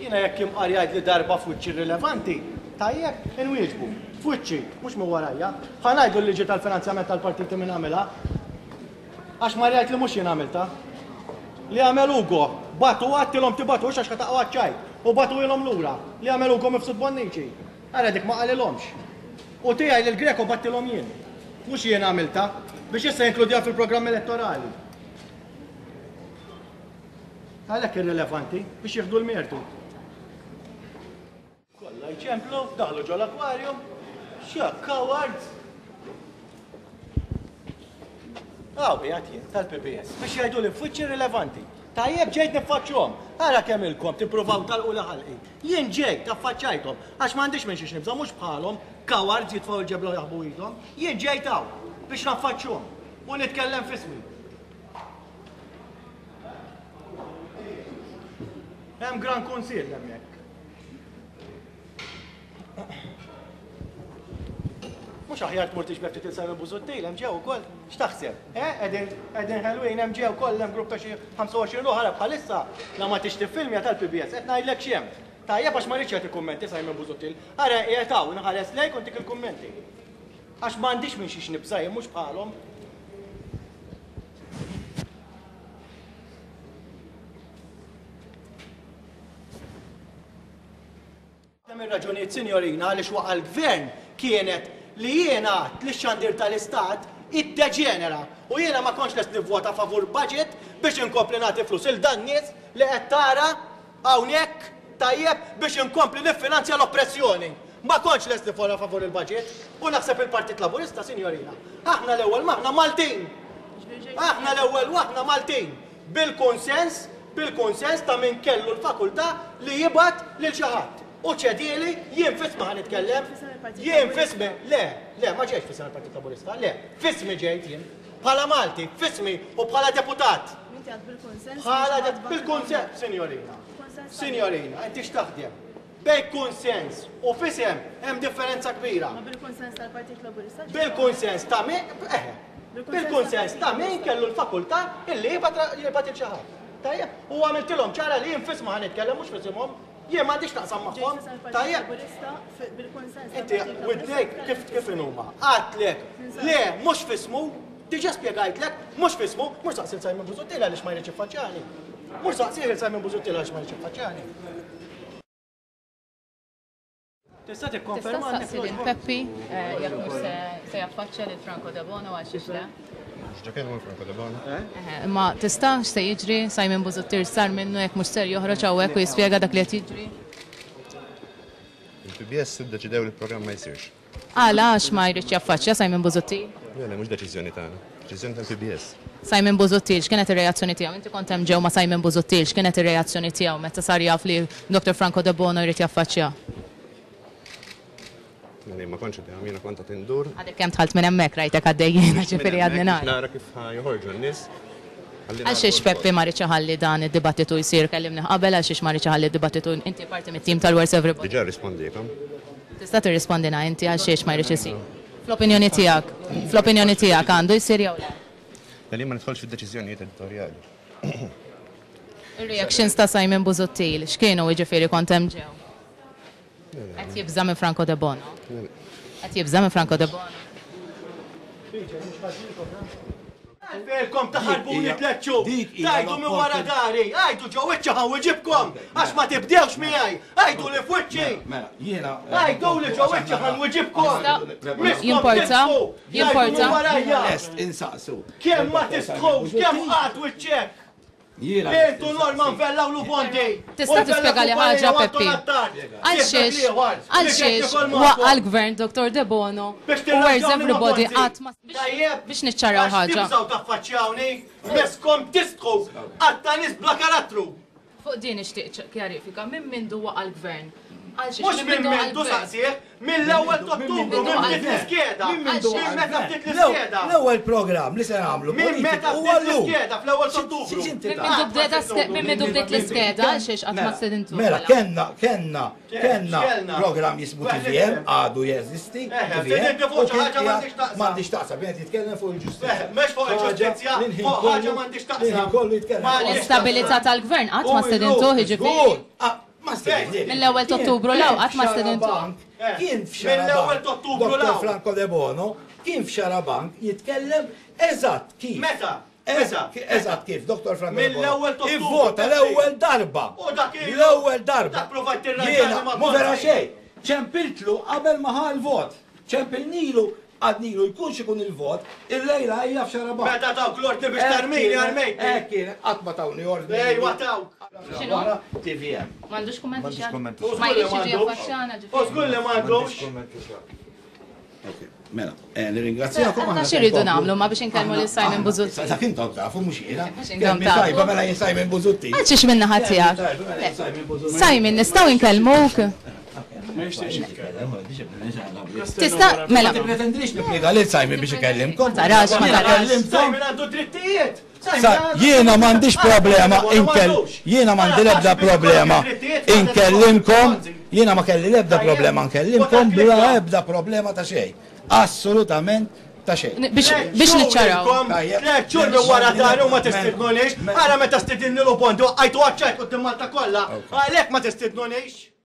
Jiena jekk imqar jgħid li darba f'wiċċi rilevanti, tajjeb inwieġbu. F'wiċċi, mhux minn warajja. Ħa ngħidu l-liġi tal-finanzjament tal-partiti minn għamilha. Għax ma jgħid li mhux jien għamilta. Li għamel Ugo, batu għattilhom tibatu għax ħataqgħu għaċċajt u batu ilhom lura. Li għamel Ugo mifsud bonniċi. Ara dik ma qalilhomx. U tiegħi lil Greko battilhom jien. Mhux jien għamilta biex issa jinkludija fil-programm elettorali. Għalhekk irrilevanti biex jieħdu l-mertu. Kollha jċemplu, daħlu ġol akwarium, x'ja cowards. Qiegħed jien tal-PPS biex jgħidu li f'wiċċi rilevanti. Tajjeb ġejt niffaċċjuhom. Ara kemm ilkom tippruvaw talqu li ħalqi. Jien ġejt affaċċajthom għax m'għandix minn xiex nibża mhux bħalhom cowards jitfgħu l-ġebla jaħbu idhom. Jien ġejt hawn biex naffaċċjuhom u nitkellem f'ismi. Hemm Gran Kunsill hemmhekk. Mhux aħjar tmur tixbeb ftit il-Simon Busuttil, hemm ġew ukoll x'taħseb? Qegħdin ħelwin hemm ġew ukoll hemm grupp ta' xi 25 oħra bħalissa la ma tixtieq filmja tal-PBS qed ngħidlek x'hemm. Tajjeb għax ma rridx jagħti kummenti Simon Busuttil. Ara qiegħed hawn inħares lejk u ntik il-kummenti. Għax m'għandix minn xiex nibżajjem mhux bħalhom. Hemm ir-raġunijiet sinjorina għaliex waqa' l-gvern kienet li jiena li xandir tal-istat iddeġenera u jiena ma kontx lest nivvota favur budget biex inkompli nagħti flus il-dan nies li qed tara hawnhekk tajjeb biex inkompli niffinanzja l-oppressjoni. Ma kontx lest nivvota favur il-budget u naħseb il-Partit Laburista, sinjorina. Aħna l-ewwel maħna Maltin. Aħna l-ewwel waħna Maltin. Bil-konsens ta' min kellu l-fakultà li jibgħat lil xi ħadd. U ċedili, jien fismi ħan nitkellem, jien fismi, le, ma ġejx fismi l-Partit Laburista, le, fismi ġejt jien, bħala Malti, fismi u bħala deputat. Bħala bil-konsens, signorina, inti x'taħdem. Bej konsens u fisem hemm differenza kbira. Ma bil-konsens tal-Partit Laburista? Bil-konsens ta' min, bil-konsens ta' min kellu l-fakultà illi jibgħat il-xi ħadd. Tajjeb, u għamiltilhom ċara li jien fisma ħan nitkellem mhux fisimhom. Jien m'għandix taqsam magħhom. Tajjeb. Inti widnejk kif inhuma. Għadlek, le mhux fismu, diġà spjegajtlek, mhux fismu, mhux saqsil Simon Busuttil għaliex ma jridx iffaċċjani. Mhux saqsil Simon Busuttil għaliex ma jridx iffaċċjani. Tista' tikkonferma Tista' Peppi jekk mhux se jaffaċċja lil Franco De Bono għal xiex le. Ġaken hu Franco De Bono. Ma tistax se jiġri Simon Busuttil sar minnu jekk mhux ser joħroġ hawnhekk u jispjega dak li qed jiġri. Il-PBS iddeċidew li l-programm ma jsirx. Għalax ma jridx jaffaċċja Simon Busuttil? Le, mhux deċiżjoni tagħna, deċiżjoni tal-PBS. Simon Busuttil, x'kienet ir-reazzjoni tiegħu? Inti kont hemm ġew ma' Simon Busuttil, x'kienet ir-reazzjoni tiegħu meta sar jaf li Dr. Franco De Bono jrid jaffaċċja? Ma kontx jiena kont qed indur. Għadek kemm tħalt minn hemmhekk rajtek għaddejjin ġifieri għadni nara. Nara kif joħorġu n-nies. Għal xiex Peppi ma rridx iħalli dan id-dibattitu jsir kellimni qabel għal xiex ma rridx iħalli d-dibattitu inti parti mit-tim tal-Wars Everybody. Diġà rispondikom. Tista' tirrispondina inti għal xiex ma rridx isir. Fl-opinjoni tiegħek għandu jsir jew le? Li ma nidħolx fid-deċiżjonijiet editorjali. Ir-reactions ta' Simon Busuttil x'kienu jiġifieri kont hemm ġew? Qed jibża minn Franco De Bono. Qed jibża minn Franco De Bono. Velkom taħarbu nitleċċu, tajdu minn wara dari, għajdu ġo wiċċa ħan wiġibkom, għax ma tibdewx miegħi, għajdu li f'wiċċi. Għajdu li ġo wiċċa ħan wiġibkom. Jimporta. Est insaqsu. Kemm ma tistħux, kemm qatt wiċċek. Intu Norman Vella u Lubondi. Tista' tispjega li ħaġa Peppi. Għalxiex waqqa l-gvern Dr. De Bono u Wars Everybody qatt ma biex niċċaraw ħaġa. Tibżaw taffaċċjawni, meskom tistħu, għatta nis bla karattru. Fuq din ixtieq kjarifika minn mindu waqqa l-gvern. Mux minn mindu saqsieħ, mill-ewwel Ottubru, minn bdiet l-iskeda. Minn meta bdiet l-iskeda. L-ewwel programm li se nagħmlu. Minn meta bdiet l-iskeda fl-ewwel Ottubru. Minn mindu bdiet l-iskeda għalxiex qatt ma sedintu. Mela, kenna programm jismu TVM, għadu jeżisti. M'għandix taqsa, bienet jitkellem fuq il-ġustizja. Mhux fuq il-ġustizja, fuq ħaġa m'għandix taqsa. Kollu jitkellem. L-istabilità tal-gvern qatt ma sedintu ħiġifieri. Ma stedinniex. Mill-ewwel ta' Ottubru law qatt ma stedintu. Kien f'Xara Mill-ewwel Bank. ta' Ottubru Dr. law. Franco De Bono kien f'Xara Bank jitkellem eżatt kif. Meta? Eżatt kif, Dr. Franco De Bono. Mill-ewwel ta' Ottubru. Ivvota l-ewwel darba. U dak il- L-ewwel darba. dak provajt tirraġġani Jiena, ma' mu vera Bonzi. xejn. ċempiltlu qabel ma ħa l-vot. ċempilnilu għadnilu jkunx ikun il-vot, il-lejla hija f'Xara Bank. Meta taw klorti biex tarmini għarmejt. Kien, qatt ma tawni ordni. Ejwa taw. X'inhu? TVM. M'għandux kummenti xi ħadd? U Ma żgur li jiex jiġi m'għandux. affaxxjana U ġifieri. żgur li m'għandux. Mela, nirringrazzjakom. Għanna xirridu namlu ma biex nkellmu li Simon Buzutti. Sa dak intom tafu mhux jiena. intom Kelmi tafu. tajba mela jien Simon Buzutti. Għalxiex minna ħatijak. Simon Buzutti. Simon, nistaw nkellmuk. Tista, mela. Ma tipretendix nippliega lil Simon biex ikellimkom. Tarax, ma tarax. Simon għandu drittijiet. Jiena m'għandix problema jiena m'għandi l-ebda problema inkellimkom, jiena ma kelli l-ebda problema nkellimkom bla ebda problema ta' xejn. Assolutament ta' xejn. Biex niċċaraw. ċurbi wara tari u ma tistidnunix, għara meta stidinni l-u bondu, għajtu għacċajt u d-Malta kolla, għalek ma tistidnunix.